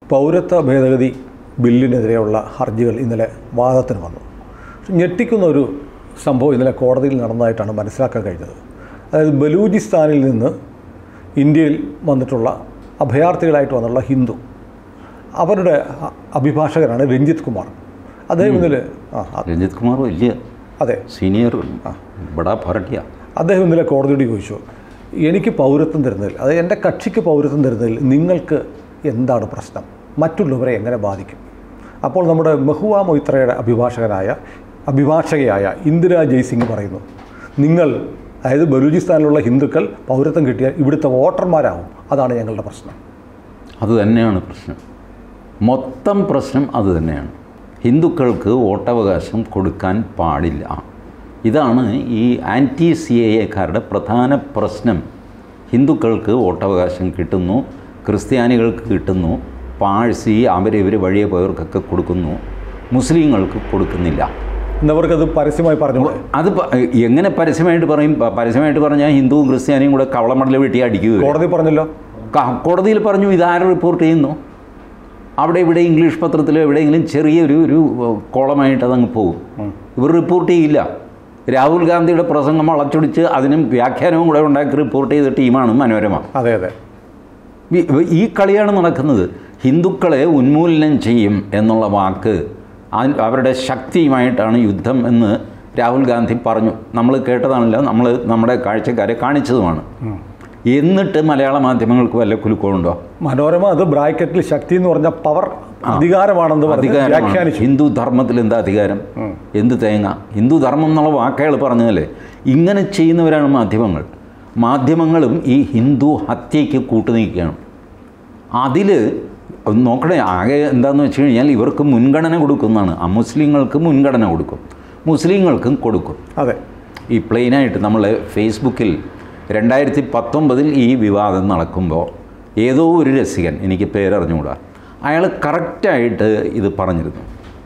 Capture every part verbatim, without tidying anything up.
പൗരത്വ ഭേദഗതി ബില്ലിനെതിരെയുള്ള ഹർജികൾ ഇന്നലെ വാദത്തിന് വന്നു. ഞെട്ടിക്കുന്ന ഒരു സംഭവം ഇന്നലെ കോടതിയിൽ നടന്നതായിട്ടാണ് മനസ്സിലാക്കാൻ കഴിഞ്ഞത്. അതായത് ബലൂചിസ്ഥാനിൽ നിന്ന് ഇന്ത്യയിൽ വന്നിട്ടുള്ള അഭയാർത്ഥികളായിട്ട് വന്നുള്ള ഹിന്ദു, അവരുടെ അഭിഭാഷകനാണ് രഞ്ജിത്ത് കുമാർ. അദ്ദേഹം ഇന്നലെ രഞ്ജിത്ത് കുമാർ വലിയ അതെ സീനിയർ ബടാ പാർട്ടിയാ. അദ്ദേഹം ഇന്നലെ കോടതിയോട് ചോദിച്ചു, എനിക്ക് പൗരത്വം തരുന്നതിൽ, അത് എൻ്റെ കക്ഷിക്ക് പൗരത്വം തരുന്നതിൽ നിങ്ങൾക്ക് എന്താണ് പ്രശ്നം, മറ്റുള്ളവരെ എങ്ങനെ ബാധിക്കും? അപ്പോൾ നമ്മുടെ മഹുവ മൊയ്ത്രയുടെ അഭിഭാഷകനായ അഭിഭാഷകയായ ഇന്ദിരാ ജയ്സിംഗ് പറയുന്നു, നിങ്ങൾ അതായത് ബലൂചിസ്ഥാനിലുള്ള ഹിന്ദുക്കൾ പൗരത്വം കിട്ടിയാൽ ഇവിടുത്തെ വോട്ടർമാരാകും, അതാണ് ഞങ്ങളുടെ പ്രശ്നം. അത് തന്നെയാണ് പ്രശ്നം, മൊത്തം പ്രശ്നം അത് തന്നെയാണ്. ഹിന്ദുക്കൾക്ക് വോട്ടവകാശം കൊടുക്കാൻ പാടില്ല. ഇതാണ് ഈ ആൻറ്റി സി എ എക്കാരുടെ പ്രധാന പ്രശ്നം. ഹിന്ദുക്കൾക്ക് വോട്ടവകാശം കിട്ടുന്നു, ക്രിസ്ത്യാനികൾക്ക് കിട്ടുന്നു, പാഴ്സി അവരിവർ വഴിയെ പോയവർക്കൊക്കെ കൊടുക്കുന്നു, മുസ്ലിങ്ങൾക്ക് കൊടുക്കുന്നില്ല. എന്നവർക്കത് പരസ്യമായി പറഞ്ഞു. അത് എങ്ങനെ പരസ്യമായിട്ട് പറയും? പരസ്യമായിട്ട് പറഞ്ഞാൽ ഹിന്ദുവും ക്രിസ്ത്യാനിയും കൂടെ കവളമടൽ വെട്ടി അടിക്കുക. കോടതി പറഞ്ഞല്ലോ, കോടതിയിൽ പറഞ്ഞു. ഇതാരും റിപ്പോർട്ട് ചെയ്യുന്നു? അവിടെ ഇവിടെ ഇംഗ്ലീഷ് പത്രത്തിലോ എവിടെയെങ്കിലും ചെറിയൊരു ഒരു കോളമായിട്ട് അതങ്ങ് പോകും. ഇവർ റിപ്പോർട്ട് ചെയ്യില്ല. രാഹുൽ ഗാന്ധിയുടെ പ്രസംഗം വളച്ചൊടിച്ച് അതിനും വ്യാഖ്യാനവും കൂടെ ഉണ്ടാക്കി റിപ്പോർട്ട് ചെയ്ത ടീമാണ് മനോരമ. അതെ അതെ ഈ കളിയാണ് നടക്കുന്നത്. ഹിന്ദുക്കളെ ഉന്മൂലനം ചെയ്യും എന്നുള്ള വാക്ക് അവരുടെ ശക്തിയുമായിട്ടാണ് യുദ്ധം എന്ന് രാഹുൽ ഗാന്ധി പറഞ്ഞു. നമ്മൾ കേട്ടതാണല്ലോ, നമ്മൾ നമ്മുടെ കാഴ്ചക്കാരെ കാണിച്ചതുമാണ്. എന്നിട്ട് മലയാള മാധ്യമങ്ങൾക്ക് വല്ല കുലുക്കമുണ്ടോ? മനോരമ അത് ബ്രാക്കറ്റിൽ ശക്തി എന്ന് പറഞ്ഞ പവർ, അധികാരമാണെന്ന് അധികാരം. ഹിന്ദു ധർമ്മത്തിൽ എന്താ അധികാരം? എന്ത് തേങ്ങ? ഹിന്ദു ധർമ്മം എന്നുള്ള വാക്കുകൾ പറഞ്ഞതല്ലേ. ഇങ്ങനെ ചെയ്യുന്നവരാണ് മാധ്യമങ്ങൾ. മാധ്യമങ്ങളും ഈ ഹിന്ദു ഹത്യയ്ക്ക് കൂട്ടുനിൽക്കുകയാണ്. അതിൽ നോക്കണേ, ആകെ എന്താണെന്ന് വെച്ച് കഴിഞ്ഞാൽ ഇവർക്ക് മുൻഗണന കൊടുക്കുന്നതാണ്. അമുസ്ലിങ്ങൾക്ക് മുൻഗണന കൊടുക്കും, മുസ്ലിങ്ങൾക്കും കൊടുക്കും. അതെ, ഈ പ്ലെയിനായിട്ട് നമ്മൾ ഫേസ്ബുക്കിൽ രണ്ടായിരത്തി പത്തൊമ്പതിൽ ഈ വിവാദം നടക്കുമ്പോൾ ഏതോ ഒരു രസികൻ, എനിക്ക് പേരറിഞ്ഞുകൂടാ, അയാൾ കറക്റ്റായിട്ട് ഇത് പറഞ്ഞിരുന്നു.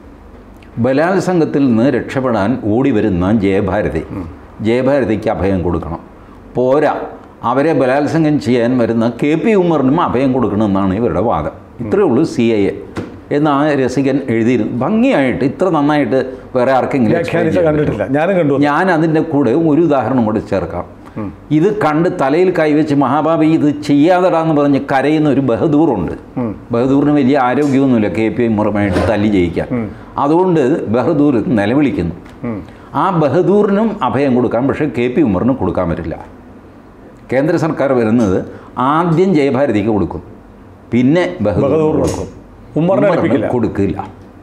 ബലാത്സംഗത്തിൽ നിന്ന് രക്ഷപ്പെടാൻ ഓടി വരുന്ന ജയഭാരതി, ജയഭാരതിക്ക് അഭയം കൊടുക്കണം. പോരാ, അവരെ ബലാത്സംഗം ചെയ്യാൻ വരുന്ന കെ പി ഉമ്മറിനും അഭയം കൊടുക്കണമെന്നാണ് ഇവരുടെ വാദം. ഇത്രയേ ഉള്ളൂ സി ഐ എ എന്ന് ആ രസികൻ എഴുതിയിരുന്നു. ഭംഗിയായിട്ട്, ഇത്ര നന്നായിട്ട് വേറെ ആർക്കെങ്കിലും കണ്ടിട്ടില്ല. ഞാനും കണ്ടു. ഞാൻ അതിൻ്റെ കൂടെ ഒരു ഉദാഹരണം കൂടെ ചേർക്കാം. ഇത് കണ്ട് തലയിൽ കൈവച്ച് മഹാബാബി ഇത് ചെയ്യാതെടാന്ന് പറഞ്ഞ് കരയുന്ന ഒരു ബഹദൂറുണ്ട്. ബഹദൂറിന് വലിയ ആരോഗ്യമൊന്നുമില്ല കെ പി ഉമ്മറുമായിട്ട് തല്ലി ജയിക്കാൻ. അതുകൊണ്ട് ബഹദൂർ നിലവിളിക്കുന്നു. ആ ബഹദൂറിനും അഭയം കൊടുക്കാം, പക്ഷേ കെ പി ഉമ്മറിനും കൊടുക്കാൻ പറ്റില്ല. കേന്ദ്ര സർക്കാർ വരുന്നത് ആദ്യം ജയഭാരതിക്ക് കൊടുക്കും, പിന്നെ ബഹദൂർ കൊടുക്കും, ഉമ്മറിന് കൊടുക്കില്ല.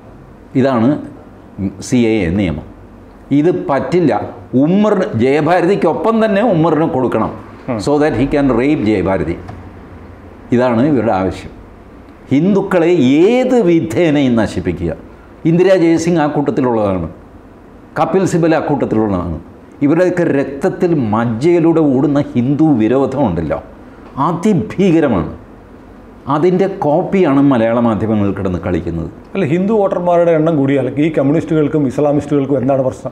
ഇതാണ് സി എ എ നിയമം. ഇത് പറ്റില്ല. ഉമ്മറിന്, ജയഭാരതിക്കൊപ്പം തന്നെ ഉമ്മറിന് കൊടുക്കണം, so that he can rape Jayabharathi. ഇതാണ് ഇവരുടെ ആവശ്യം. ഹിന്ദുക്കളെ ഏത് വിധേനയും നശിപ്പിക്കുക. ഇന്ദിരാ ജയ്സിംഗ് ആ കൂട്ടത്തിലുള്ളതാണ്, കപിൽ സിബൽ ആ കൂട്ടത്തിലുള്ളതാണ്. ഇവരുടെയൊക്കെ രക്തത്തിൽ മജ്ജയിലൂടെ ഓടുന്ന ഹിന്ദു വിരോധമുണ്ടല്ലോ, അതിഭീകരമാണ്. അതിൻ്റെ കോപ്പിയാണ് മലയാള മാധ്യമങ്ങൾ കിടന്ന് കളിക്കുന്നത്. അല്ല, ഹിന്ദു വോട്ടർമാരുടെ എണ്ണം കൂടിയാൽ ഈ കമ്മ്യൂണിസ്റ്റുകൾക്കും ഇസ്ലാമിസ്റ്റുകൾക്കും എന്താണ് പ്രശ്നം?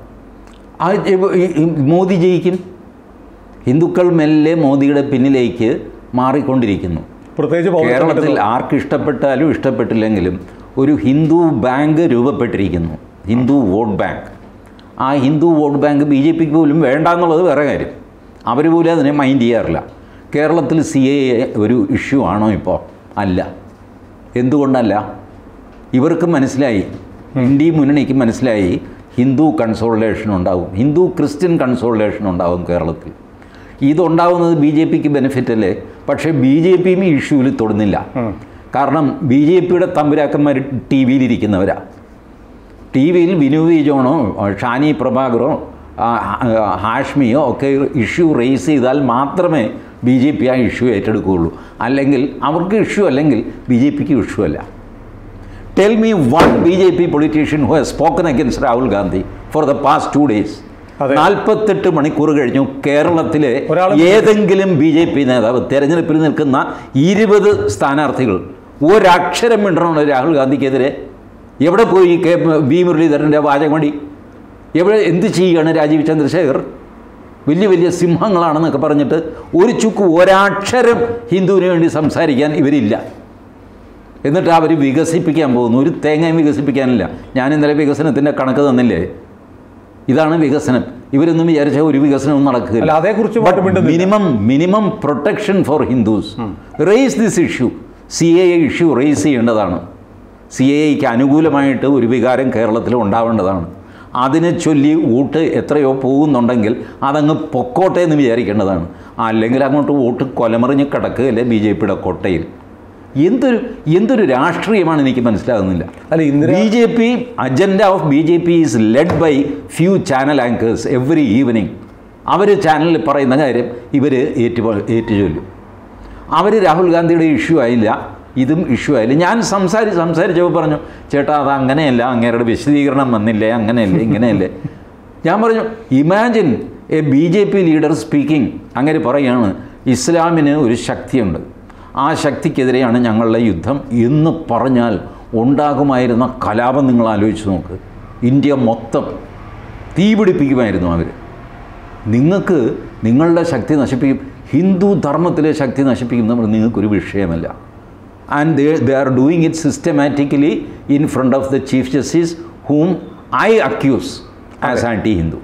മോദി ജയിക്കും. ഹിന്ദുക്കൾ മെല്ലെ മോദിയുടെ പിന്നിലേക്ക് മാറിക്കൊണ്ടിരിക്കുന്നു. പ്രത്യേകിച്ച് കേരളത്തിൽ ആർക്ക് ഇഷ്ടപ്പെട്ടാലും ഇഷ്ടപ്പെട്ടില്ലെങ്കിലും ഒരു ഹിന്ദു ബാങ്ക് രൂപപ്പെട്ടിരിക്കുന്നു, ഹിന്ദു വോട്ട് ബാങ്ക്. ആ Hindu vote bank B J പിക്ക് പോലും വേണ്ട എന്നുള്ളത് വേറെ കാര്യം. അവർ പോലും അതിനെ മൈൻഡ് ചെയ്യാറില്ല. കേരളത്തിൽ സി എ ഒരു ഇഷ്യൂ ആണോ ഇപ്പോൾ? അല്ല. എന്തുകൊണ്ടല്ല? ഇവർക്ക് മനസ്സിലായി, ഇന്ത്യ മുന്നണിക്ക് മനസ്സിലായി, ഹിന്ദു കൺസോളിഡേഷൻ ഉണ്ടാവും, ഹിന്ദു ക്രിസ്ത്യൻ കൺസോളിഡേഷൻ ഉണ്ടാവും കേരളത്തിൽ. ഇതുണ്ടാവുന്നത് ബി ജെ പിക്ക് ബെനിഫിറ്റ് അല്ലേ? പക്ഷേ ബി ജെ പിയും ഈ ഇഷ്യൂവിൽ തൊടുന്നില്ല. കാരണം ബി ജെ പിയുടെ തമ്പുരാക്കന്മാർ ടി വിയിലിരിക്കുന്നവരാ. ടി വിയിൽ വിനു വി ജോണോ ഷാനി പ്രഭാകറോ ഹാഷ്മിയോ ഒക്കെ ഇഷ്യൂ റേസ് ചെയ്താൽ മാത്രമേ ബി ജെ പി ആ ഇഷ്യൂ ഏറ്റെടുക്കുകയുള്ളൂ. അല്ലെങ്കിൽ അവർക്ക് ഇഷ്യൂ അല്ലെങ്കിൽ ബി ജെ പിക്ക് ഇഷ്യൂ അല്ല. Tell me one B J P politician who has spoken against Rahul Gandhi for the past two days. നാൽപ്പത്തെട്ട് മണിക്കൂർ കഴിഞ്ഞു. കേരളത്തിലെ ഏതെങ്കിലും ബി ജെ പി നേതാവ്, തെരഞ്ഞെടുപ്പിൽ നിൽക്കുന്ന ഇരുപത് സ്ഥാനാർത്ഥികൾ ഒരക്ഷരം മിണ്ടണോ രാഹുൽ ഗാന്ധിക്കെതിരെ? എവിടെ പോയി കെ വി മുരളീധരൻ്റെ വാചകമടി? എവിടെ എന്ത് ചെയ്യുകയാണ് രാജീവ് ചന്ദ്രശേഖർ? വലിയ വലിയ സിംഹങ്ങളാണെന്നൊക്കെ പറഞ്ഞിട്ട് ഒരു ചുക്ക് ഒരക്ഷരം ഹിന്ദുവിന് വേണ്ടി സംസാരിക്കാൻ ഇവരില്ല. എന്നിട്ട് അവർ വികസിപ്പിക്കാൻ പോകുന്നു. ഒരു തേങ്ങയും വികസിപ്പിക്കാനില്ല. ഞാൻ ഇന്നലെ വികസനത്തിൻ്റെ കണക്ക് തന്നില്ലേ? ഇതാണ് വികസനം. ഇവരൊന്നും വിചാരിച്ചാൽ ഒരു വികസനവും നടക്കുകയില്ല. അതേക്കുറിച്ച് minimum minimum protection for Hindus. Raise this issue. C A A issue raise ചെയ്യേണ്ടതാണ്. സി എ എക്ക് അനുകൂലമായിട്ട് ഒരു വികാരം കേരളത്തിൽ ഉണ്ടാവേണ്ടതാണ്. അതിനെ ചൊല്ലി വോട്ട് എത്രയോ പോകുന്നുണ്ടെങ്കിൽ അതങ്ങ് പൊക്കോട്ടെ എന്ന് വിചാരിക്കേണ്ടതാണ്. അല്ലെങ്കിൽ അങ്ങോട്ട് വോട്ട് കൊലമറിഞ്ഞ് കിടക്കുകയല്ലേ ബി ജെ പിയുടെ കൊട്ടയിൽ. എന്തൊരു എന്തൊരു രാഷ്ട്രീയമാണ് എനിക്ക് മനസ്സിലാകുന്നില്ല. B J P agenda of B J P is led by few channel anchors every evening. അവർ ചാനലിൽ പറയുന്ന കാര്യം ഇവർ ഏറ്റു ഏറ്റുചൊല്ലും. അവർ രാഹുൽ ഗാന്ധിയുടെ ഇഷ്യൂ ആയില്ല, ഇതും ഇഷ്യൂ ആയില്ല. ഞാൻ സംസാരി സംസാരിച്ചപ്പോൾ പറഞ്ഞു, ചേട്ടാ അത് അങ്ങനെയല്ല, അങ്ങേരുടെ വിശദീകരണം വന്നില്ലേ, അങ്ങനെയല്ലേ ഇങ്ങനെയല്ലേ. ഞാൻ പറഞ്ഞു, imagine a B J P leader speaking. അങ്ങനെ പറയുകയാണ്, ഇസ്ലാമിന് ഒരു ശക്തിയുണ്ട്, ആ ശക്തിക്കെതിരെയാണ് ഞങ്ങളുടെ യുദ്ധം എന്ന് പറഞ്ഞാൽ ഉണ്ടാകുമായിരുന്ന കലാപം നിങ്ങൾ ആലോചിച്ച് നോക്ക്. ഇന്ത്യ മൊത്തം തീപിടിപ്പിക്കുമായിരുന്നു അവർ. നിങ്ങൾക്ക് നിങ്ങളുടെ ശക്തി നശിപ്പിക്കും, ഹിന്ദു ധർമ്മത്തിലെ ശക്തി നശിപ്പിക്കുന്നവർ നിങ്ങൾക്കൊരു വിഷയമല്ല. And they they are doing it systematically in front of the chief justice whom I accuse as anti-Hindu.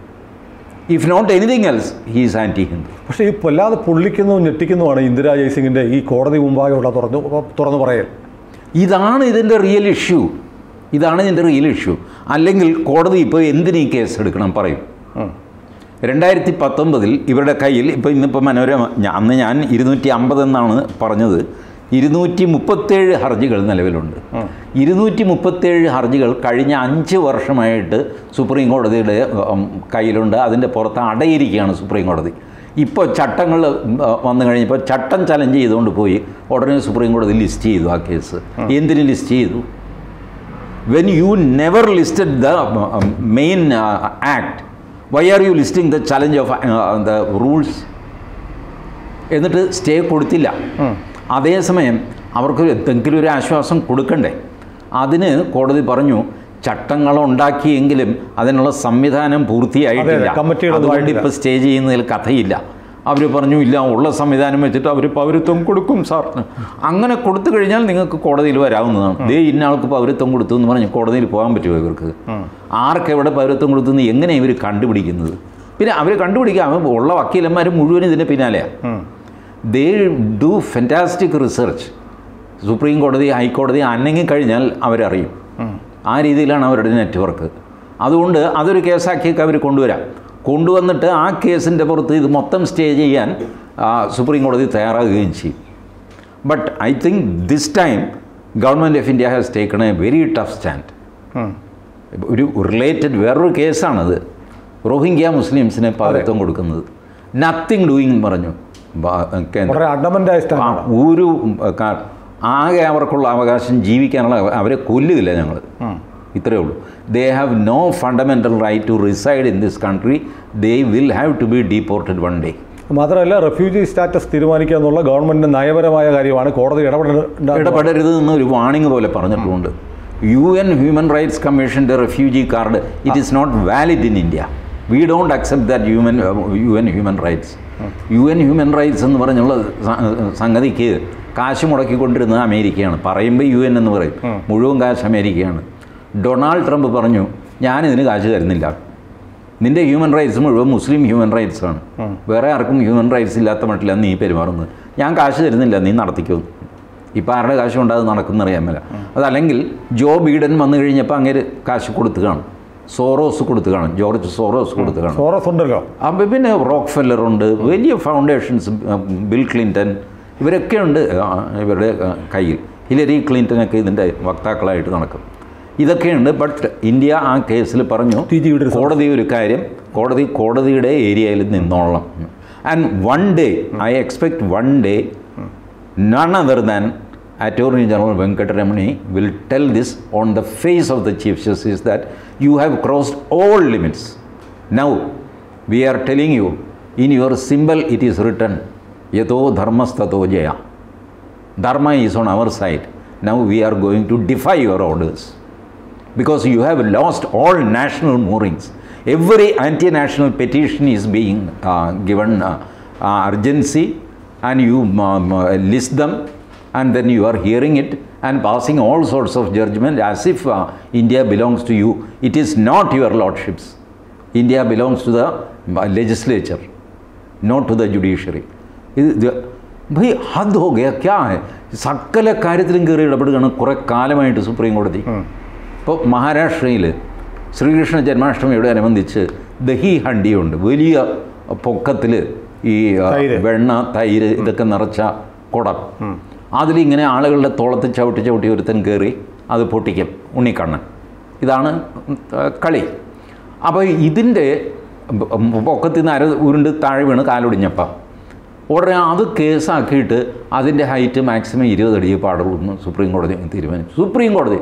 If not anything else, he is anti-Hindu. പക്ഷേ ഈ വല്ലാതെ പൊള്ളിക്കുന്നു ഞെട്ടിക്കുന്നുമാണ് ഇന്ദിരാ ജയ്സിംഗിൻ്റെ ഈ കോടതി മുമ്പാകെയുള്ള തുറന്നു തുറന്നു പറയൽ. ഇതാണ് ഇതിൻ്റെ റിയൽ ഇഷ്യൂ. ഇതാണ് ഇതിൻ്റെ റിയൽ ഇഷ്യൂ. അല്ലെങ്കിൽ കോടതി ഇപ്പോൾ എന്തിനീ കേസ് എടുക്കണം പറയും. രണ്ടായിരത്തി പത്തൊമ്പതിൽ ഇവരുടെ കയ്യിൽ ഇപ്പോൾ ഇന്നിപ്പോൾ മനോരമ അന്ന് ഞാൻ ഇരുന്നൂറ്റി അമ്പത് എന്നാണ് പറഞ്ഞത്, ഇരുന്നൂറ്റി മുപ്പത്തേഴ് ഹർജികൾ നിലവിലുണ്ട്. ഇരുന്നൂറ്റി മുപ്പത്തേഴ് ഹർജികൾ കഴിഞ്ഞ അഞ്ച് വർഷമായിട്ട് സുപ്രീം കോടതിയുടെ കയ്യിലുണ്ട്. അതിൻ്റെ പുറത്ത് അടയിരിക്കുകയാണ് സുപ്രീം കോടതി. ഇപ്പോൾ ചട്ടങ്ങൾ വന്നു കഴിഞ്ഞപ്പോൾ ചട്ടം ചലഞ്ച് ചെയ്തുകൊണ്ട് പോയി ഉടനെ സുപ്രീം കോടതി ലിസ്റ്റ് ചെയ്തു ആ കേസ്. എന്തിന് ലിസ്റ്റ് ചെയ്തു? When you never listed the main act, why are you listing the challenge of the rules? എന്നിട്ട് സ്റ്റേ കൊടുത്തില്ല. അതേസമയം അവർക്ക് എന്തെങ്കിലും ഒരു ആശ്വാസം കൊടുക്കണ്ടേ? അതിന് കോടതി പറഞ്ഞു, ചട്ടങ്ങൾ ഉണ്ടാക്കിയെങ്കിലും അതിനുള്ള സംവിധാനം പൂർത്തിയായിട്ടില്ല, അതുകൊണ്ട് ഇപ്പോൾ സ്റ്റേ ചെയ്യുന്നതിൽ കഥയില്ല. അവർ പറഞ്ഞു, ഇല്ല, ഉള്ള സംവിധാനം വെച്ചിട്ട് അവർ പൗരത്വം കൊടുക്കും സാർ. അങ്ങനെ കൊടുത്തു കഴിഞ്ഞാൽ നിങ്ങൾക്ക് കോടതിയിൽ വരാവുന്നതാണ്. ദേ ഇന്ന ആൾക്ക് പൗരത്വം കൊടുത്തു എന്ന് പറഞ്ഞ് കോടതിയിൽ പോകാൻ പറ്റുമോ ഇവർക്ക്? ആർക്കെവിടെ പൗരത്വം കൊടുത്തു എന്ന് എങ്ങനെ ഇവർ കണ്ടുപിടിക്കുന്നത്? പിന്നെ അവർ കണ്ടുപിടിക്കാൻ ഉള്ള വക്കീലന്മാർ മുഴുവൻ ഇതിൻ്റെ പിന്നാലെയാണ്. They do fantastic research. Supreme കോടതി, ഹൈക്കോടതി അനങ്ങിക്കഴിഞ്ഞാൽ അവരറിയും. ആ രീതിയിലാണ് അവരുടെ നെറ്റ്വർക്ക്. അതുകൊണ്ട് അതൊരു കേസാക്കിയൊക്കെ അവർ കൊണ്ടുവരാം. കൊണ്ടുവന്നിട്ട് ആ കേസിൻ്റെ പുറത്ത് ഇത് മൊത്തം സ്റ്റേ ചെയ്യാൻ സുപ്രീം കോടതി തയ്യാറാകുകയും ചെയ്യും. But I think this time government of India has taken a very tough stand. ഒരു റിലേറ്റഡ് വേറൊരു കേസാണത്. റോഹിംഗ്യ മുസ്ലിംസിന് പൗരത്വം കൊടുക്കുന്നത്. നത്തിങ് ഡൂയിങ് എന്ന് പറഞ്ഞു. ഒരു ആകെ അവർക്കുള്ള അവകാശം ജീവിക്കാനുള്ള, അവരെ കൊല്ലുകയില്ല ഞങ്ങൾ, ഇത്രയേ ഉള്ളൂ. They have no fundamental right to reside in this country. They will have to be deported one day. മാത്രമല്ല, റെഫ്യൂജി സ്റ്റാറ്റസ് തീരുമാനിക്കുക എന്നുള്ള ഗവൺമെൻറ്റിൻ്റെ നയപരമായ കാര്യമാണ്. കോടതി ഇടപെട ഇടപെടരുത് എന്നൊരു വാണിംഗ് പോലെ പറഞ്ഞിട്ടുണ്ട്. യു എൻ ഹ്യൂമൻ റൈറ്റ്സ് കമ്മീഷൻ്റെ refugee card it is not valid in India. We don't accept that human U N human rights. U N human rights എന്ന് പറഞ്ഞുള്ള സംഗതിക്ക് കാശ് മുടക്കിക്കൊണ്ടിരുന്നത് അമേരിക്കയാണ്. പറയുമ്പോൾ യു എൻ എന്ന് പറയും, മുഴുവൻ കാശ് അമേരിക്കയാണ്. ഡൊണാൾഡ് ട്രംപ് പറഞ്ഞു, ഞാനിതിന് കാശ് തരുന്നില്ല, നിൻ്റെ ഹ്യൂമൻ റൈറ്റ്സ് മുഴുവൻ മുസ്ലിം ഹ്യൂമൻ റൈറ്റ്സാണ്, വേറെ ആർക്കും ഹ്യൂമൻ റൈറ്റ്സ് ഇല്ലാത്ത മട്ടിലാണ് നീ പെരുമാറുന്നത്, ഞാൻ കാശ് തരുന്നില്ല, നീ നടത്തിക്കോ. ഇപ്പോൾ ആരുടെ കാശ് കൊണ്ട് അത് നടക്കുന്നറിയാൻ മേല. അതല്ലെങ്കിൽ ജോ ബൈഡൻ വന്നു കഴിഞ്ഞപ്പോൾ അങ്ങേര് കാശ് കൊടുത്തു കാണും, സോറോസ് കൊടുത്തു കാണും, ജോർജ് സോറോസ് കൊടുത്തു കാണും. സോറോസ് ഉണ്ടല്ലോ. അപ്പം പിന്നെ റോക്ക് ഫെല്ലറുണ്ട്, വലിയ ഫൗണ്ടേഷൻസ്, ബിൽ ക്ലിൻറ്റൺ, ഇവരൊക്കെ ഉണ്ട് ഇവരുടെ കയ്യിൽ. ഹിലരി ക്ലിൻറ്റനൊക്കെ ഇതിൻ്റെ വക്താക്കളായിട്ട് നടക്കും. ഇതൊക്കെയുണ്ട്. ബട്ട് ഇന്ത്യ ആ കേസിൽ പറഞ്ഞു, കോടതി ഒരു കാര്യം, കോടതി കോടതിയുടെ ഏരിയയിൽ നിന്നോളണം. And one day I expect one day none other than Attorney General Venkateramani will tell this on the face of the Chief Justice that you have crossed all limits. Now we are telling you, in your symbol it is written, Yato Dharmastato Jaya. Dharma is on our side. Now we are going to defy your orders because you have lost all national moorings. Every anti-national petition is being uh, given uh, uh, urgency, and you um, uh, list them, and then you are hearing it, and passing all sorts of judgment as if uh, India belongs to you. It is not your lordships. India belongs to the uh, legislature, not to the judiciary. ഇത് ഭൈ ഹദ് ഹോ ഗയാ ക്യാ high. സകല കാര്യത്തിലും കയറി ഇടപെടുകയാണ് കുറേ കാലമായിട്ട് supreme കോടതി. ഇപ്പോൾ മഹാരാഷ്ട്രയിൽ ശ്രീകൃഷ്ണ ജന്മാഷ്ടമിയോട് അനുബന്ധിച്ച് ദഹി ഹണ്ടിയുണ്ട്, വലിയ പൊക്കത്തിൽ ഈ വെണ്ണ തൈര് ഇതൊക്കെ നിറച്ച കുടം. അതിലിങ്ങനെ ആളുകളുടെ തോളത്ത് ചവിട്ടി ചവിട്ടി ഒരുത്തൻ കയറി അത് പൊട്ടിക്കും, ഉണ്ണിക്കണ്ണൻ. ഇതാണ് കളി. അപ്പോൾ ഇതിൻ്റെ പൊക്കത്തിൽ നിന്ന് അര ഉരുണ്ട് താഴെ വീണ് കാലൊടിഞ്ഞപ്പം ഉടനെ അത് കേസാക്കിയിട്ട് അതിൻ്റെ ഹൈറ്റ് മാക്സിമം ഇരുപത് അടിയെ പാടുള്ളൂ എന്ന് സുപ്രീം കോടതി തീരുമാനിച്ചു. സുപ്രീം കോടതി.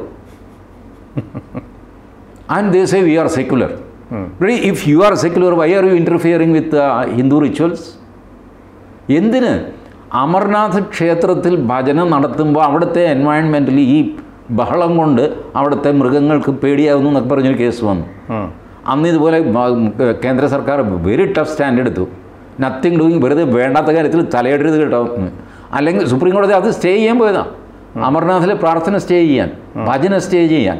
And they say we are secular. If you are secular, why are you interfering with Hindu rituals? എന്തിന്? അമർനാഥ് ക്ഷേത്രത്തിൽ ഭജനം നടത്തുമ്പോൾ അവിടുത്തെ എൻവയൺമെൻറ്റിൽ ഈ ബഹളം കൊണ്ട് അവിടുത്തെ മൃഗങ്ങൾക്ക് പേടിയാകുന്നു എന്നൊക്കെ പറഞ്ഞൊരു കേസ് വന്നു. അന്ന് ഇതുപോലെ കേന്ദ്ര സർക്കാർ വെരി ടഫ് സ്റ്റാൻഡ് എടുത്തു. നത്തിങ് ഡൂയിങ്, വെറുതെ വേണ്ടാത്ത കാര്യത്തിൽ തലയിടരുത് കേട്ടോ. അല്ലെങ്കിൽ സുപ്രീം കോടതി അത് സ്റ്റേ ചെയ്യാൻ പോയതാണ്. അമർനാഥിലെ പ്രാർത്ഥന സ്റ്റേ ചെയ്യാൻ, ഭജന സ്റ്റേ ചെയ്യാൻ.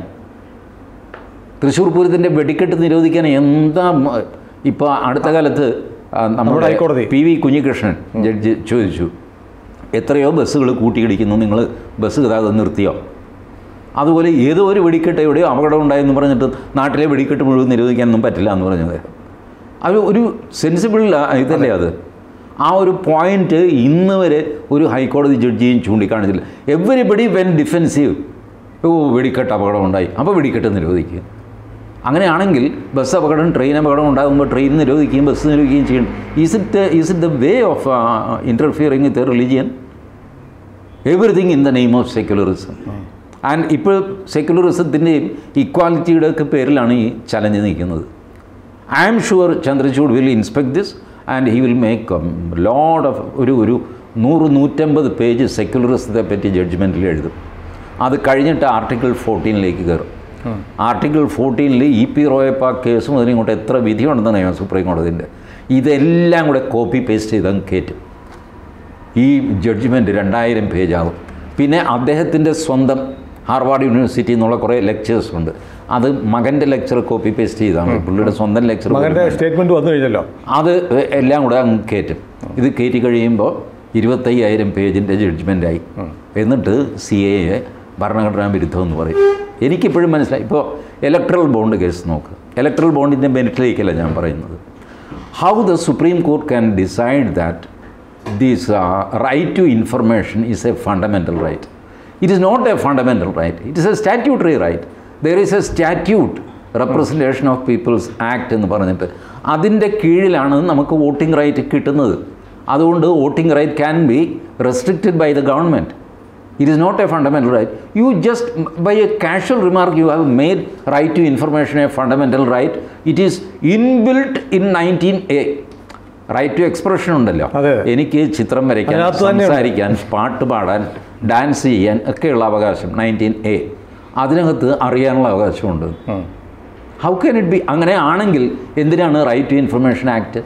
തൃശ്ശൂർ പൂരത്തിൻ്റെ വെടിക്കെട്ട് നിരോധിക്കാൻ എന്താ ഇപ്പോൾ അടുത്ത കാലത്ത് നമ്മുടെ ഹൈക്കോടതി പി വി കുഞ്ഞികൃഷ്ണൻ ജഡ്ജി ചോദിച്ചു, എത്രയോ ബസ്സുകൾ കൂട്ടിയിടിക്കുന്നു, നിങ്ങൾ ബസ് ഗതാഗതം നിർത്തിയോ? അതുപോലെ ഏതോ ഒരു വെടിക്കെട്ട് എവിടെയോ അപകടം ഉണ്ടായെന്ന് പറഞ്ഞിട്ട് നാട്ടിലെ വെടിക്കെട്ട് മുഴുവൻ നിരോധിക്കാനൊന്നും പറ്റില്ല എന്ന് പറഞ്ഞത്. അത് ഒരു സെൻസിബിൾ ഇതല്ലേ അത്? ആ ഒരു പോയിന്റ് ഇന്ന് വരെ ഒരു ഹൈക്കോടതി ജഡ്ജിയും ചൂണ്ടിക്കാണിച്ചില്ല. Everybody went defensive. ഓ വെടിക്കെട്ട് അപകടം ഉണ്ടായി, അപ്പോൾ വെടിക്കെട്ട് നിരോധിക്കുക. അങ്ങനെയാണെങ്കിൽ ബസ് അപകടം, ട്രെയിൻ അപകടം ഉണ്ടാകുമ്പോൾ ട്രെയിൻ നിരോധിക്കുകയും ബസ് നിരോധിക്കുകയും ചെയ്യണം. Is it is it the way of interfering with religion? Everything in the name of secularism. And ഇപ്പോൾ സെക്യുലറിസത്തിൻ്റെയും ഇക്വാലിറ്റിയുടെ ഒക്കെ പേരിലാണ് ഈ ചലഞ്ച് നിൽക്കുന്നത്. I am sure Chandrachud will inspect this and he will make load of ഒരു ഒരു നൂറ് നൂറ്റമ്പത് പേജ് സെക്യുലറിസത്തെ പറ്റി ജഡ്ജ്മെൻറ്റിൽ എഴുതും. അത് കഴിഞ്ഞിട്ട് ആർട്ടിക്കിൾ ഫോർട്ടീനിലേക്ക് കയറും. ആർട്ടിക്കിൾ ഫോർട്ടീനിൽ ഇ പി റോയപ്പ കേസും അതിനിങ്ങോട്ട് എത്ര വിധിയുണ്ടെന്ന് നിയമം സുപ്രീം കോടതിൻ്റെ, ഇതെല്ലാം കൂടെ കോപ്പി പേസ്റ്റ് ചെയ്ത് അങ്ങ് കയറ്റും. ഈ ജഡ്ജ്മെൻറ്റ് രണ്ടായിരം പേജാകും. പിന്നെ അദ്ദേഹത്തിൻ്റെ സ്വന്തം ഹാർവാർഡ് യൂണിവേഴ്സിറ്റി എന്നുള്ള കുറേ ലെക്ചേഴ്സ് ഉണ്ട്. അത് മകൻ്റെ ലെക്ചർ കോപ്പി പേസ്റ്റ് ചെയ്താണ്, പുള്ളിയുടെ സ്വന്തം ലെക്ചർ സ്റ്റേറ്റ്മെൻറ്റ് വന്നു കഴിഞ്ഞല്ലോ. അത് എല്ലാം കൂടെ അങ്ങ് കയറ്റും. ഇത് കയറ്റി കഴിയുമ്പോൾ ഇരുപത്തയ്യായിരം പേജിൻ്റെ ജഡ്ജ്മെൻറ്റായി. എന്നിട്ട് സി എ എ ഭരണഘടനാ വിരുദ്ധമെന്ന് പറയും. എനിക്കിപ്പോഴും മനസ്സിലായി. ഇപ്പോൾ ഇലക്ട്രൽ ബോണ്ട് കേസ് നോക്ക്. ഇലക്ട്രൽ ബോണ്ടിൻ്റെ മെറിറ്റിലേക്കല്ല ഞാൻ പറയുന്നത്. How the supreme court can decide that this right to information is a fundamental right. It is not a fundamental right, it is a statutory right. There is a statute, representation of people's act എന്ന് പറഞ്ഞിട്ട് അതിൻ്റെ കീഴിലാണ് നമുക്ക് voting right കിട്ടുന്നത്. അതുകൊണ്ട് voting right can be restricted by the government. It is not a fundamental right. You just, by a casual remark, you have made right to information a fundamental right. It is inbuilt in nineteen A. Right to expression ഉണ്ടല്ലോ. എനിക്ക് ചിത്രം വരയ്ക്കാൻ, സംസാരിക്കാൻ, പാട്ട് പാടാൻ, dance ചെയ്യാൻ ഒക്കെയുള്ള അവകാശം നയൻറ്റീൻ എ. അതിനകത്ത് അറിയാനുള്ള അവകാശമുണ്ട്. How can it be? അങ്ങനെ ആണെങ്കിൽ എന്തിനാണ് right to information act?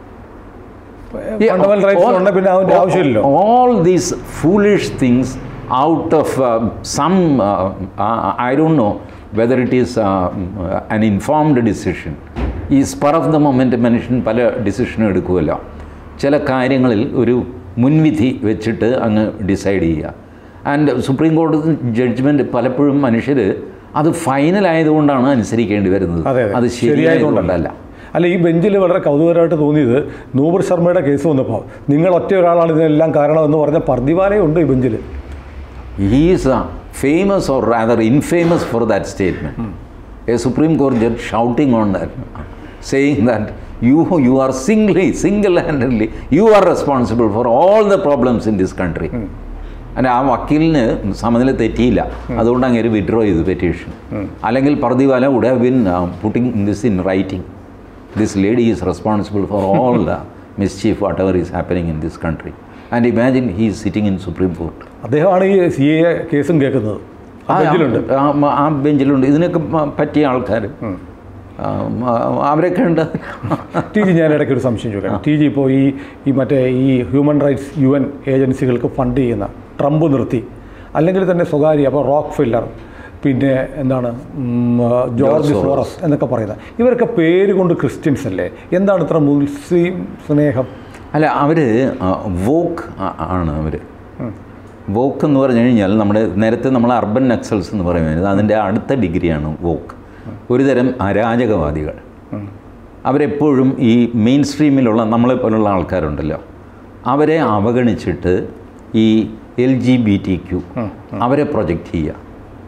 All these foolish things out of uh, some, uh, uh, I don't know whether it is uh, an informed decision. ഈ സ്പർ ഓഫ് ദ മൊമെൻ്റ് മനുഷ്യൻ പല ഡിസിഷനും എടുക്കുമല്ലോ. ചില കാര്യങ്ങളിൽ ഒരു മുൻവിധി വെച്ചിട്ട് അങ്ങ് ഡിസൈഡ് ചെയ്യുക. ആൻഡ് സുപ്രീം കോടതി ജഡ്ജ്മെൻറ്റ് പലപ്പോഴും മനുഷ്യർ അത് ഫൈനലായതുകൊണ്ടാണ് അനുസരിക്കേണ്ടി വരുന്നത്, അത് ശരിയായതുകൊണ്ടല്ല. അല്ല, ഈ ബെഞ്ചിൽ വളരെ കൗതുകരമായിട്ട് തോന്നിയത് നൂപുർ ശർമ്മയുടെ കേസ് വന്നപ്പോൾ നിങ്ങൾ ഒറ്റ ഒരാളാണ് ഇതിനെല്ലാം കാരണമെന്ന് പറഞ്ഞ പർദിവാലയുണ്ട് ഈ ബെഞ്ചിൽ. He is uh, famous or rather infamous for that statement. Hmm. A Supreme Court judge shouting on that, saying that you you are singly, single-handedly, you are responsible for all the problems in this country. Hmm. And ആ വക്കീലിന് സമനില തെറ്റിയില്ല, അതുകൊണ്ട് അങ്ങനെ withdraw ചെയ്തു petition. അല്ലെങ്കിൽ Pardiwala would have been uh, putting this in writing. This lady is responsible for all the mischief whatever is happening in this country. And imagine he is sitting in Supreme Court. അദ്ദേഹമാണ് ഈ C A കേസും കേൾക്കുന്നത്. ആ ബെഞ്ചിലുണ്ട് ഇതിനൊക്കെ പറ്റിയ ആൾക്കാർ, അവരൊക്കെ ഉണ്ട്. ടി ജി, ഞാൻ ഇടയ്ക്ക് ഒരു സംശയം ചോദിക്കാം. ടി ജി, ഇപ്പോൾ ഈ ഈ മറ്റേ ഈ ഹ്യൂമൻ റൈറ്റ്സ് യു എൻ ഏജൻസികൾക്ക് ഫണ്ട് ചെയ്യുന്ന ട്രംപ് നിർത്തി, അല്ലെങ്കിൽ തന്നെ സ്വകാര്യ, അപ്പോൾ റോക്ക് ഫില്ലർ, പിന്നെ എന്താണ് ജോർജ് സോറസ് എന്നൊക്കെ പറയുന്നത്, ഇവരൊക്കെ പേര് കൊണ്ട് ക്രിസ്ത്യൻസ് അല്ലേ? എന്താണ് ഇത്ര മുസ്ലിം സ്നേഹം? അല്ല, അവർ വോക്ക് ആണ്. അവർ വോക്ക് എന്ന് പറഞ്ഞു കഴിഞ്ഞാൽ നമ്മുടെ നേരത്തെ നമ്മൾ അർബൻ നക്സൽസ് എന്ന് പറയുന്നത് അതിൻ്റെ അടുത്ത ഡിഗ്രിയാണ് വോക്ക്. ഒരുതരം അരാജകവാദികൾ. അവരെപ്പോഴും ഈ മെയിൻ സ്ട്രീമിലുള്ള നമ്മളെ പോലുള്ള ആൾക്കാരുണ്ടല്ലോ, അവരെ അവഗണിച്ചിട്ട് ഈ L G B T Q അവരെ പ്രൊജക്റ്റ് ചെയ്യുക.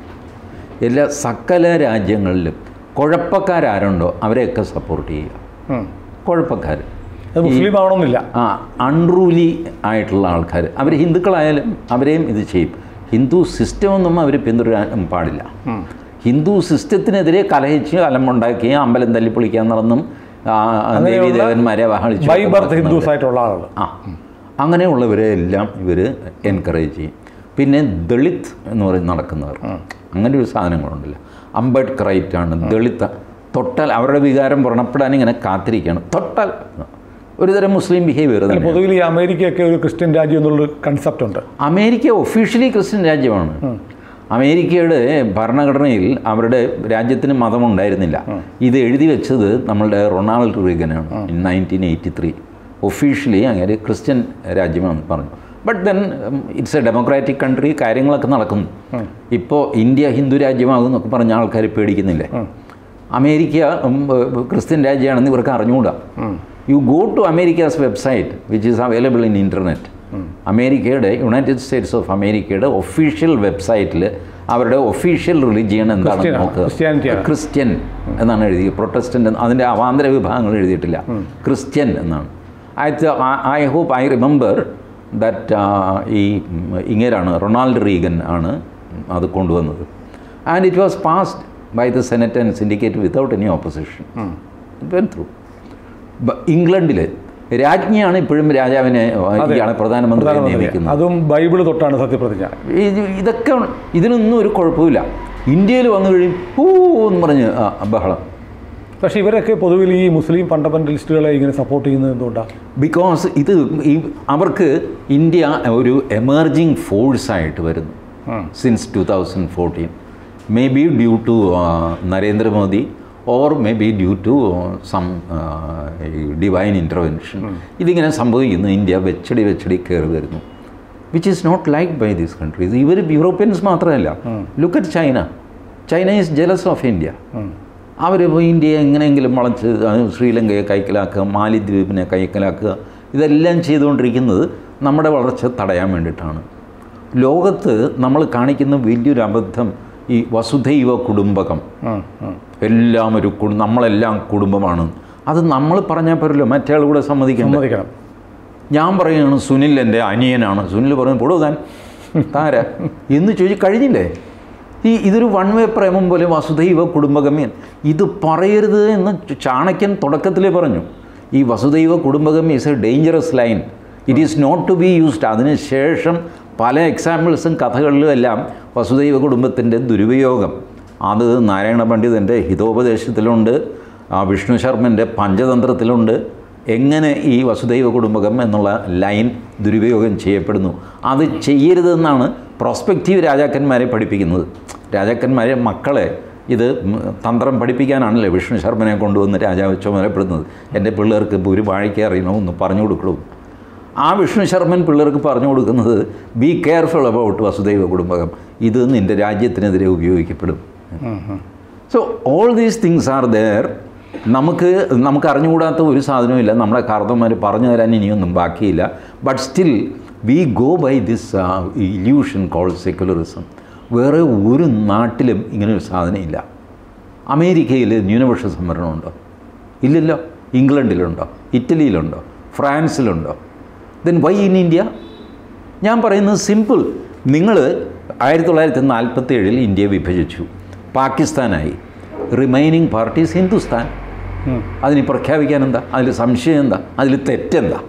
എല്ലാ സകല രാജ്യങ്ങളിലും കുഴപ്പക്കാരുണ്ടോ അവരെയൊക്കെ സപ്പോർട്ട് ചെയ്യുക. കുഴപ്പക്കാർ മുസ്ലിം ആവണമെന്നില്ല, ആ അൺറൂലി ആയിട്ടുള്ള ആൾക്കാർ, അവർ ഹിന്ദുക്കളായാലും അവരെയും ഇത് ചെയ്യും. ഹിന്ദു സിസ്റ്റമൊന്നും അവർ പിന്തുടരാൻ പാടില്ല. ഹിന്ദു സിസ്റ്റത്തിനെതിരെ കലഹിച്ച് അലമുണ്ടാക്കി അമ്പലം തല്ലിപ്പൊളിക്കാൻ നടന്നും ദേവീദേവന്മാരെ വഹളിച്ചു ഹിന്ദുസായിട്ടുള്ള ആളുകൾ, ആ അങ്ങനെയുള്ളവരെ എല്ലാം ഇവർ എൻകറേജ് ചെയ്യും. പിന്നെ ദളിത് എന്ന് പറയുന്ന നടക്കുന്നവർ, അങ്ങനെ ഒരു സാധനങ്ങളുണ്ടല്ലോ, അംബേദ്കറൈറ്റാണ് ദളിത്. തൊട്ടാൽ അവരുടെ വികാരം പുറപ്പെടാൻ ഇങ്ങനെ കാത്തിരിക്കുകയാണ്. തൊട്ടാൽ ഒരുതരം മുസ്ലിം ബിഹേവിയർ. പൊതുവിൽ ഈ അമേരിക്കയൊക്കെ ഒരു ക്രിസ്ത്യൻ രാജ്യം എന്നുള്ളൊരു കൺസെപ്റ്റ് ഉണ്ട്. അമേരിക്ക ഒഫീഷ്യലി ക്രിസ്ത്യൻ രാജ്യമാണ്. അമേരിക്കയുടെ ഭരണഘടനയിൽ അവരുടെ രാജ്യത്തിന് മതമുണ്ടായിരുന്നില്ല. ഇത് എഴുതി വെച്ചത് നമ്മളുടെ റൊണാൾഡ് റീഗനാണ് in nineteen eighty three. Officially അങ്ങനെ ക്രിസ്ത്യൻ രാജ്യമാണെന്ന് പറഞ്ഞു. But then it's a democratic country, കാര്യങ്ങളൊക്കെ നടക്കുന്നു. ഇപ്പോൾ ഇന്ത്യ ഹിന്ദു രാജ്യമാകും എന്നൊക്കെ പറഞ്ഞ ആൾക്കാർ പേടിക്കുന്നില്ലേ? അമേരിക്ക ക്രിസ്ത്യൻ രാജ്യമാണെന്ന് ഇവർക്ക് അറിഞ്ഞുകൂടാ. You go to America's website which is available in internet. അമേരിക്കയുടെ യുണൈറ്റഡ് സ്റ്റേറ്റ്സ് ഓഫ് അമേരിക്കയുടെ ഒഫീഷ്യൽ വെബ്സൈറ്റിൽ അവരുടെ ഒഫീഷ്യൽ റിലിജിയൻ എന്താണെന്ന് നോക്കുക. ക്രിസ്ത്യൻ എന്നാണ് എഴുതിയത്. പ്രൊട്ടസ്റ്റൻ്റ് അതിൻ്റെ അവാന്തര വിഭാഗങ്ങൾ എഴുതിയിട്ടില്ല, ക്രിസ്ത്യൻ എന്നാണ്. I I hope I remember that ഈ ഇങ്ങനെയാണ് റൊണാൾഡ് റീഗൻ ആണ് അത് കൊണ്ടുവന്നത്. And it was passed by the senate and syndicate without any opposition. It went through. ഇംഗ്ലണ്ടിൽ രാജ്ഞിയാണ് ഇപ്പോഴും രാജാവിനെ ഇയാളെ പ്രധാനമന്ത്രിയെ നിയമിക്കുന്നത്. അതും ബൈബിൾ തൊട്ടാണ് സത്യപ്രതിജ്ഞ. ഇതൊക്കെ ഇതിനൊന്നും ഒരു കുഴപ്പമില്ല. ഇന്ത്യയിൽ വന്നു കഴിയും ഊ എന്ന് പറഞ്ഞ് ബഹളം. പക്ഷേ ഇവരൊക്കെ പൊതുവിൽ ഈ മുസ്ലിം ഫണ്ടമെൻ്റലിസ്റ്റുകളെ ഇങ്ങനെ സപ്പോർട്ട് ചെയ്യുന്നത് എന്തുകൊണ്ടാണ്? ബിക്കോസ് ഇത് ഈ അവർക്ക് ഇന്ത്യ ഒരു എമർജിങ് ഫോഴ്സായിട്ട് വരുന്നു since two thousand fourteen. May be due to Narendra Modi or may be due to some divine intervention. ഇതിങ്ങനെ സംഭവിക്കുന്നു. ഇന്ത്യ വെച്ചടി വെച്ചടി കയറി വരുന്നു, which is not like by these countries. ഇവർ യൂറോപ്യൻസ് മാത്രമല്ല. Look at China. China is jealous of India. അവർ ഇന്ത്യയെ എങ്ങനെയെങ്കിലും വളച്ച് ശ്രീലങ്കയെ കൈക്കലാക്കുക, മാലിദ്വീപിനെ കൈക്കലാക്കുക, ഇതെല്ലാം ചെയ്തുകൊണ്ടിരിക്കുന്നത് നമ്മുടെ വളർച്ച തടയാൻ വേണ്ടിയിട്ടാണ്. ലോകത്ത് നമ്മൾ കാണിക്കുന്ന വലിയൊരു അബദ്ധം ഈ വസുധൈവ കുടുംബകം, എല്ലാം ഒരു നമ്മളെല്ലാം കുടുംബമാണ്. അത് നമ്മൾ പറഞ്ഞാൽ പോരല്ലോ, മറ്റേ ആൾ കൂടെ സമ്മതിക്കണം. ഞാൻ പറയുകയാണ് സുനിൽ എൻ്റെ അനിയനാണ്. സുനിൽ പറഞ്ഞു പൊടു താൻ താര എന്ന് ചോദിച്ച് കഴിഞ്ഞില്ലേ? ഈ ഇതൊരു വൺ വേ പ്രേമം പോലെ വസുധൈവ കുടുംബകമേ. ഇത് പറയരുത് എന്ന് ചാണക്യൻ തുടക്കത്തിലേ പറഞ്ഞു. ഈ വസുധൈവ കുടുംബകം is a dangerous line, it is not to be used. അതിനുശേഷം പല എക്സാമ്പിൾസും കഥകളിലും എല്ലാം വസുധൈവ കുടുംബത്തിൻ്റെ ദുരുപയോഗം അത് നാരായണ പണ്ഡിതൻ്റെ ഹിതോപദേശത്തിലുണ്ട്, വിഷ്ണു ശർമ്മൻ്റെ പഞ്ചതന്ത്രത്തിലുണ്ട്. എങ്ങനെ ഈ വസുധൈവ കുടുംബകം എന്നുള്ള ലൈൻ ദുരുപയോഗം ചെയ്യപ്പെടുന്നു, അത് ചെയ്യരുതെന്നാണ് പ്രോസ്പെക്റ്റീവ് രാജാക്കന്മാരെ പഠിപ്പിക്കുന്നത്. രാജാക്കന്മാരെ മക്കളെ ഇത് തന്ത്രം പഠിപ്പിക്കാനാണല്ലോ വിഷ്ണു ശർമ്മനെ കൊണ്ടുവന്ന് രാജാവ് ചുമതലപ്പെടുന്നത്. എൻ്റെ പിള്ളേർക്ക് ഒരു വാഴയ്ക്ക് അറിയണോ എന്ന് പറഞ്ഞു കൊടുക്കണു. ആ വിഷ്ണു ശർമ്മൻ പിള്ളേർക്ക് പറഞ്ഞു കൊടുക്കുന്നത് ബി കെയർഫുൾ അബൌട്ട് വസുധൈവ കുടുംബകം, ഇത് നിൻ്റെ രാജ്യത്തിനെതിരെ ഉപയോഗിക്കപ്പെടും. So all these things are there. നമുക്ക് നമുക്ക് അറിഞ്ഞുകൂടാത്ത ഒരു സാധനവുമില്ല. നമ്മുടെ കാർന്നവന്മാർ പറഞ്ഞു തരാൻ ഇനിയൊന്നും ബാക്കിയില്ല. But still we go by this illusion called secularism. വേറെ ഒരു നാട്ടിലും ഇങ്ങനൊരു സാധനമില്ല. അമേരിക്കയിൽ ന്യൂനപക്ഷ സംവരണമുണ്ടോ? ഇല്ലല്ലോ. ഇംഗ്ലണ്ടിലുണ്ടോ? ഇറ്റലിയിലുണ്ടോ? ഫ്രാൻസിലുണ്ടോ? Then why in India? ഞാൻ പറയുന്നത് സിമ്പിൾ. നിങ്ങൾ ആയിരത്തി തൊള്ളായിരത്തി നാൽപ്പത്തി ഏഴിൽ ഇന്ത്യ വിഭജിച്ചു, പാകിസ്ഥാനായി. Remaining parties Hindustan. അതിന് പ്രഖ്യാപിക്കാൻ എന്താ? അതിൽ സംശയം എന്താ? അതിൽ തെറ്റെന്താ?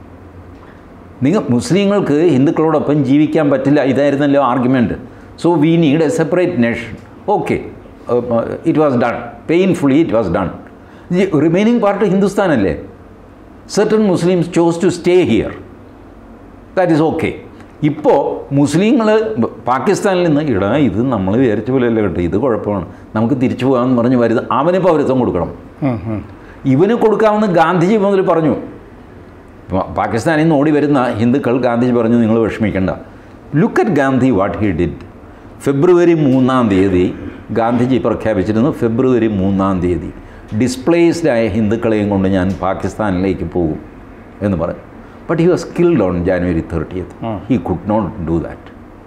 നിങ്ങൾ മുസ്ലിങ്ങൾക്ക് ഹിന്ദുക്കളോടൊപ്പം ജീവിക്കാൻ പറ്റില്ല, ഇതായിരുന്നല്ലോ argument. So we need a separate nation. Okay, it was done. Painfully it was done. The remaining part ഹിന്ദുസ്ഥാനല്ലേ. Certain Muslims chose to stay here. That is okay. ഇപ്പോൾ മുസ്ലിങ്ങൾ പാകിസ്ഥാനിൽ നിന്ന് ഇടാ ഇത് നമ്മൾ വിചാരിച്ച പോലെയല്ല കേട്ടോ, ഇത് കുഴപ്പമാണ്, നമുക്ക് തിരിച്ചു പോകാമെന്ന് പറഞ്ഞ് വരുന്ന അവന് പൗരത്വം കൊടുക്കണം. ഇവന് കൊടുക്കാമെന്ന് ഗാന്ധിജി മുതൽ പറഞ്ഞു. പാകിസ്ഥാനിൽ നിന്ന് ഓടി വരുന്ന ഹിന്ദുക്കൾ ഗാന്ധിജി പറഞ്ഞു നിങ്ങൾ വിഷമിക്കേണ്ട. Look at Gandhi what he did. ഫെബ്രുവരി മൂന്നാം തീയതി ഗാന്ധിജി പ്രഖ്യാപിച്ചിരുന്നു, ഫെബ്രുവരി മൂന്നാം തീയതി ഡിസ്പ്ലേസ്ഡ് ആയ ഹിന്ദുക്കളെയും കൊണ്ട് ഞാൻ പാകിസ്ഥാനിലേക്ക് പോകും എന്ന് പറഞ്ഞു. But he was killed on January thirtieth. He could not do that.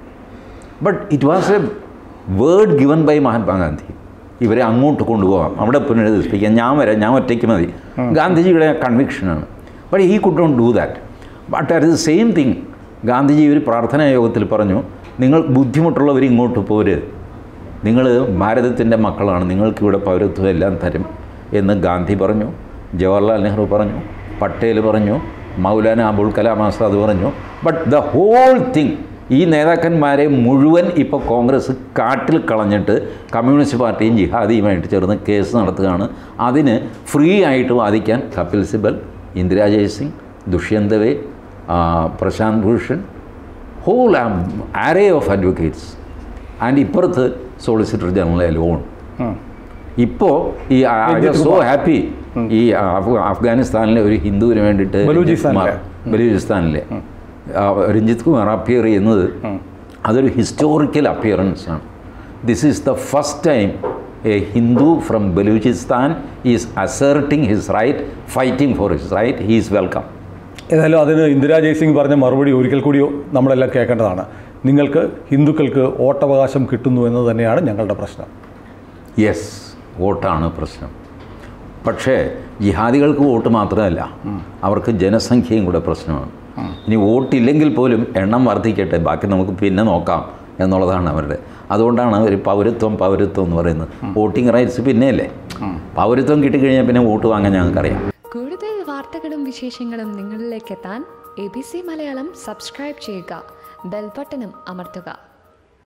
But it was A word given by Mahatma Gandhi. ഇവരെ അങ്ങോട്ട് കൊണ്ടുപോകാം, അവിടെ പുനരധിവസിപ്പിക്കാം, ഞാൻ വരാം, ഞാൻ ഒറ്റയ്ക്ക് മതി. ഗാന്ധിജിയുടെ കൺവിക്ഷനാണ്. But he could not do that. But at the same thing Gandhiji ഒരു പ്രാർത്ഥനാ യോഗത്തിൽ പറഞ്ഞു, നിങ്ങൾ ബുദ്ധിമുട്ടുള്ളവർ ഇങ്ങോട്ട് പോരുത്, നിങ്ങൾ ഭാരതത്തിൻ്റെ മക്കളാണ്, നിങ്ങൾക്കിവിടെ പൗരത്വം എല്ലാം തരും എന്ന് ഗാന്ധി പറഞ്ഞു, ജവഹർലാൽ നെഹ്റു പറഞ്ഞു, പട്ടേൽ പറഞ്ഞു, മൗലാന അബുൽ കലാം ആസാദ് പറഞ്ഞു. ബട്ട് ദ ഹോൾ തിങ്, ഈ നേതാക്കന്മാരെ മുഴുവൻ ഇപ്പോൾ കോൺഗ്രസ് കാട്ടിൽ കളഞ്ഞിട്ട് കമ്മ്യൂണിസ്റ്റ് പാർട്ടിയും ജിഹാദിയുമായിട്ട് ചേർന്ന് കേസ് നടത്തുകയാണ്. അതിന് ഫ്രീ ആയിട്ട് വാദിക്കാൻ Kapil Sibal, Indira Jaising, Dushyant Dave, Prashant Bhushan, whole array of advocates. And ഇപ്പുറത്ത് സോളിസിറ്റർ ജനറൽ ലോൺ. ഇപ്പോൾ ഈ ഐ വാസ് സോ ഹാപ്പി, ഈ അഫ്ഗാനിസ്ഥാനിലെ ഒരു ഹിന്ദുവിന് വേണ്ടിയിട്ട് ബലൂചിസ്ഥാനിലെ രഞ്ജിത്ത് കുമാർ അപ്പിയർ ചെയ്യുന്നത് അതൊരു ഹിസ്റ്റോറിക്കൽ അപ്പിയറൻസാണ്. This is the first time a Hindu from Balochistan is asserting his right, fighting for his right. He is welcome. ഏതായാലും അതിന് ഇന്ദിരാ ജയ്സിംഗ് പറഞ്ഞ മറുപടി ഒരിക്കൽ കൂടിയോ നമ്മളെല്ലാം കേൾക്കേണ്ടതാണ്. നിങ്ങൾക്ക് ഹിന്ദുക്കൾക്ക് വോട്ടവകാശം കിട്ടുന്നു എന്ന് തന്നെയാണ് ഞങ്ങളുടെ പ്രശ്നം. യെസ്, വോട്ടാണ് പ്രശ്നം. പക്ഷേ ജിഹാദികൾക്ക് വോട്ട് മാത്രമല്ല, അവർക്ക് ജനസംഖ്യയും കൂടെ പ്രശ്നമാണ്. ഇനി വോട്ടില്ലെങ്കിൽ പോലും എണ്ണം വർദ്ധിക്കട്ടെ, ബാക്കി നമുക്ക് പിന്നെ നോക്കാം എന്നുള്ളതാണ് അവരുടെ. അതുകൊണ്ടാണ് അവർ പൗരത്വം പൗരത്വം എന്ന് പറയുന്നത്. വോട്ടിംഗ് റൈറ്റ്സ് പിന്നെയല്ലേ, പൗരത്വം കിട്ടിക്കഴിഞ്ഞാൽ പിന്നെ വോട്ട് വാങ്ങാൻ ഞങ്ങൾക്കറിയാം. കൂടുതൽ വാർത്തകളും വിശേഷങ്ങളും നിങ്ങളിലേക്ക് എത്താൻ A B C Malayalam subscribe ചെയ്യുക, ബെൽ ബട്ടണും അമർത്തുക.